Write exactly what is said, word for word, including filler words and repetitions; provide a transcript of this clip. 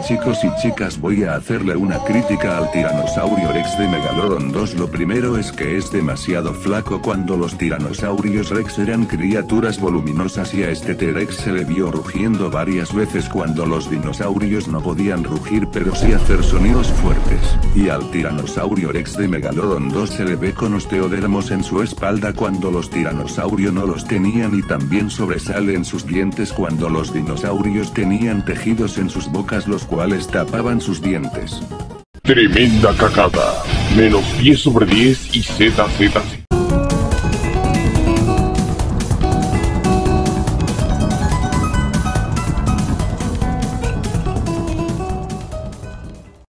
Hola chicos y chicas, voy a hacerle una crítica al Tiranosaurio Rex de Megalodon dos. Lo primero es que es demasiado flaco cuando los tiranosaurios Rex eran criaturas voluminosas y a este T-Rex se le vio rugiendo varias veces cuando los dinosaurios no podían rugir pero sí hacer sonidos fuertes. Y al Tiranosaurio Rex de Megalodon dos se le ve con osteodermos en su espalda cuando los tiranosaurios no los tenían, y también sobresalen sus dientes cuando los dinosaurios tenían tejidos en sus bocas los cuales tapaban sus dientes. Tremenda cagada. Menos diez sobre diez y Z Z Z.